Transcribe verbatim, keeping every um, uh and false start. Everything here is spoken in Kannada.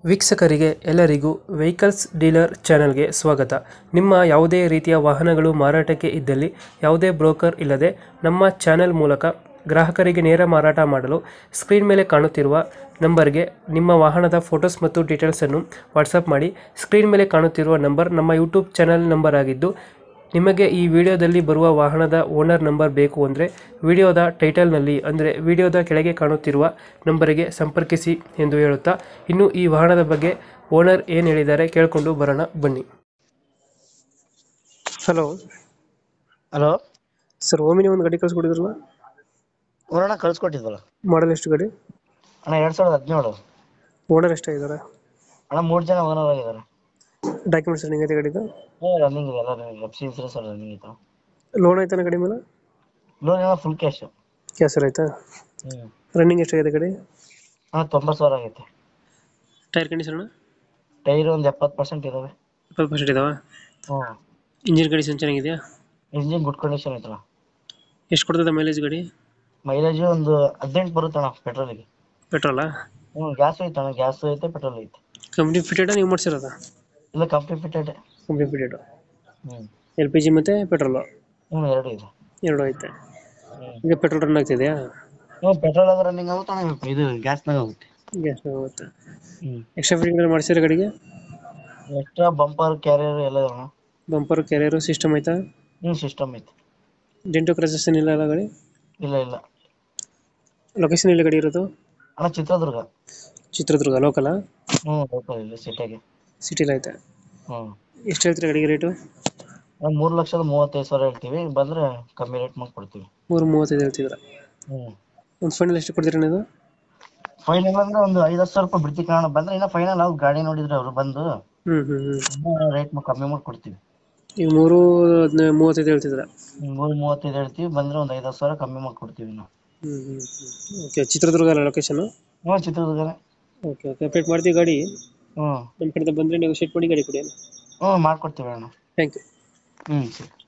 ವೀಕ್ಷಕರಿಗೆ ಎಲ್ಲರಿಗೂ ವೆಹಿಕಲ್ಸ್ ಡೀಲರ್ ಚಾನೆಲ್ಗೆ ಸ್ವಾಗತ. ನಿಮ್ಮ ಯಾವುದೇ ರೀತಿಯ ವಾಹನಗಳು ಮಾರಾಟಕ್ಕೆ ಇದ್ದಲ್ಲಿ ಯಾವುದೇ ಬ್ರೋಕರ್ ಇಲ್ಲದೆ ನಮ್ಮ ಚಾನೆಲ್ ಮೂಲಕ ಗ್ರಾಹಕರಿಗೆ ನೇರ ಮಾರಾಟ ಮಾಡಲು ಸ್ಕ್ರೀನ್ ಮೇಲೆ ಕಾಣುತ್ತಿರುವ ನಂಬರ್ಗೆ ನಿಮ್ಮ ವಾಹನದ ಫೋಟೋಸ್ ಮತ್ತು ಡೀಟೇಲ್ಸನ್ನು ವಾಟ್ಸಪ್ ಮಾಡಿ. ಸ್ಕ್ರೀನ್ ಮೇಲೆ ಕಾಣುತ್ತಿರುವ ನಂಬರ್ ನಮ್ಮ ಯೂಟ್ಯೂಬ್ ಚಾನೆಲ್ ನಂಬರ್ ಆಗಿದ್ದು, ನಿಮಗೆ ಈ ವಿಡಿಯೋದಲ್ಲಿ ಬರುವ ವಾಹನದ ಓನರ್ ನಂಬರ್ ಬೇಕು ಅಂದರೆ ವಿಡಿಯೋದ ಟೈಟಲ್ನಲ್ಲಿ ಅಂದರೆ ವಿಡಿಯೋದ ಕೆಳಗೆ ಕಾಣುತ್ತಿರುವ ನಂಬರಿಗೆ ಸಂಪರ್ಕಿಸಿ ಎಂದು ಹೇಳುತ್ತಾ, ಇನ್ನು ಈ ವಾಹನದ ಬಗ್ಗೆ ಓನರ್ ಏನು ಹೇಳಿದ್ದಾರೆ ಕೇಳಿಕೊಂಡು ಬರೋಣ ಬನ್ನಿ. ಹಲೋ ಹಲೋ ಸರ್, ಓಮಿನಿ ಒಂದು ಗಾಡಿ ಕಳಿಸ್ಕೊಟ್ಟಿದ್ರಲ್ಲ, ಅಣ್ಣ ಕಳ್ಸಿಕೊಟ್ಟಿದ್ವಲ್ಲ ಮಾಡಲ್ ಎಷ್ಟು ಗಾಡಿ? ಅಣ್ಣ ಎರಡ್ ಸಾವಿರದ ಹದಿನೇಳು. ಓನರ್ ಎಷ್ಟಾಗಿದ್ದಾರೆ? ಅಣ್ಣ ಮೂರ್ ಜನ ಓನರ್ ಆಗಿದ್ದಾರೆ. ಡಾಕ್ಯುಮೆಂಟ್ಸ್ ರನ್ನಿಂಗ್ ಐತೆ ಗಾಡಿದು? ರನ್ನಿಂಗ್ ಇದೆ, ಎಲ್ಲ running. F C insurance running ಇತ್ತು. ಲೋನ್ ಆಯ್ತಾನ ಗಾಡಿ ಮೇಲೆ? ಲೋನ್ ಏನೋ ಫುಲ್ ಕ್ಯಾಶ್. ಕ್ಯಾಸರ್ ಆಯ್ತಾ? ಹ್ಮ್ ರನ್ನಿಂಗ್ ಎಷ್ಟಾಗಿದೆ ಗಾಡಿ? ಅಣ್ಣ ತೊಂಬತ್ತು ಸಾವಿರ ಆಗೈತೆ. Tyre condition? ಟೈರ್ ಒಂದ್ ಎಪ್ಪತ್ತು ಪರ್ಸೆಂಟ್ ಇದಾವೆ. ಇಪ್ಪತ್ತು ಪರ್ಸೆಂಟ್ ಇದಾವ? ಹ್ಮ್ ಇಂಜಿನ್ ಕಂಡೀಷನ್ ಚೆನ್ನಾಗಿದೆಯಾ? ಇಂಜಿನ್ ಗುಡ್ ಕಂಡೀಷನ್ ಐತಣ್ಣ. ಎಷ್ಟು ಕೊಡ್ತದೆ ಮೈಲೇಜ್ ಗಾಡಿ? ಮೈಲೇಜ್ ಒಂದು ಹದಿನೆಂಟು ಬರುತ್ತೆ ಅಣ್ಣ ಪೆಟ್ರೋಲಿಗೆ. ಪೆಟ್ರೋಲಾ? ಹ್ಮ್ ಗ್ಯಾಸ್ ಐತೆ ಅಣ್ಣ, ಗ್ಯಾಸ್ ಐತೆ, ಪೆಟ್ರೋಲ್ ಐತೆ. ಕಂಪ್ನಿ ಫಿಟೆಡ್ ನೀವು ಮಾಡಿಸಿರೋದ? ಇಲ್ಲ ಕಂಪ್ನಿ ಫಿಟೆಡ್. Company fitted. ಹ್ಮ್ ಎಲ್ ಪಿ ಜಿ ಮತ್ತೆ ಪೆಟ್ರೋಲ್ ಹ್ಮ್ ಎರಡು ಇದೆ. ಎರಡು ಐತೆ. ಹ್ಮ್ ಈಗ ಪೆಟ್ರೋಲ್ ರನ್ ಆಗ್ತಿದೆಯಾ? ಹ್ಮ್ ಪೆಟ್ರೋಲ್ ಆಗ ರನ್ನಿಂಗ್ ಆಗುತ್ತೆ ಅಣ್ಣ, ಇದು ಗ್ಯಾಸ್ನಾಗ ಆಗುತ್ತೆ. ಗ್ಯಾಸ್ ಆಗುತ್ತೆ. ಹ್ಮ್ ಎಕ್ಸ್ಟ್ರಾ ಫಿಟ್ಟಿಂಗ್ ಮಾಡಿಸಿರೋ ಗಾಡಿಗೆ? ಎಕ್ಸ್ಟ್ರಾ ಬಂಪರ್ ಕ್ಯಾರಿಯರ್ ಎಲ್ಲ ಇದೆ ಅಣ್ಣ. ಬಂಪರ್ ಕ್ಯಾರಿಯರ್ ಸಿಸ್ಟಮ್ ಆಯ್ತಾ? ಹ್ಮ್ ಸಿಸ್ಟಮ್ ಐತೆ. ಡೆಂಟೋ ಕ್ರಸಸ್ ಏನಿಲ್ಲ ಅಲ್ಲ ಗಾಡಿ? ಇಲ್ಲ ಇಲ್ಲ. ಲೊಕೇಶನ್ ಎಲ್ಲಿ ಗಾಡಿ ಇರೋದು? ಅಣ್ಣ ಚಿತ್ರದುರ್ಗ. ಚಿತ್ರದುರ್ಗ ಲೋಕಲ? ಹ್ಮ್ ಲೋಕಲ್ ಇಲ್ಲ, ಸಿಟಿಗೆ. ಸಿಟಿಲಿ ಐತೆ. ಹ್ಮ್ ಎಷ್ಟು ಹೇಳ್ತೀರಾ ಗಾಡಿಗೆ ರೇಟು? ಒಂದ್ ಮೂರ್ ಲಕ್ಷದ ಮೂವತ್ತೈದು ಸಾವಿರ ಹೇಳ್ತೀವಿ, ಬಂದ್ರೆ ಕಮ್ಮಿ ರೇಟ್ ಮಾಡಿ ಕೊಡ್ತೀವಿ. ಮೂರು ಮೂವತ್ತೈದು ಹೇಳ್ತಿದ್ರ? ಹ್ಮ್ ಒಂದು ಫೈನಲ್ ಎಷ್ಟು ಕೊಡ್ತೀರಾ ನೀವು? ಫೈನಲ್ ಅಂದ್ರೆ ಒಂದು ಐದು ಹತ್ತು ಸಾವಿರ ರೂಪಾಯಿ ಬಿಡ್ತಿ ಕಾರಣ ಬಂದ್ರೆ ಇನ್ನ ಫೈನಲ್ ನಾವು ಗಾಡಿ ನೋಡಿದ್ರೆ ಅವ್ರು ಬಂದು ಹ್ಮ್ ಹ್ಮ್ ಹ್ಮ್ ರೇಟ್ ಕಮ್ಮಿ ಮಾಡಿ ಕೊಡ್ತೀವಿ. ಈಗ ಮೂರು ಹದಿನೈ ಮೂವತ್ತೈದು ಹೇಳ್ತಿದ್ರ? ಮೂರು ಮೂವತ್ತೈದು ಹೇಳ್ತೀವಿ, ಬಂದ್ರೆ ಒಂದ್ ಐದು ಹತ್ತು ಸಾವಿರ ಕಮ್ಮಿ ಮಾಡಿ ಕೊಡ್ತೀವಿ ನಾವು. ಹ್ಮ್ ಹ್ಮ್ ಹ್ಮ್ ಓಕೆ. ಚಿತ್ರದುರ್ಗ ಅಲ್ಲ ಲೊಕೇಶನ್? ಹ್ಮ್ ಚಿತ್ರದುರ್ಗನೇ. ಓಕೆ ಓಕೆ, ಅಪ್ಡೇಟ್ ಮಾಡ್ತೀವಿ ಗಾಡಿ. ಹ್ಮ್ ನಮ್ಮ ಕಡೆಯಿಂದ ಬಂದರೆ ನೆಗೋಶಿಯೇಟ್ ಮಾಡಿ ಗಾಡಿ ಕೊಡಿ. ಹ್ಮ್ ಮಾಡ್ಕೊಡ್ತೀವಿ ಅಣ್ಣ. Thank you. ಹ್ಮ್ ಸರಿ.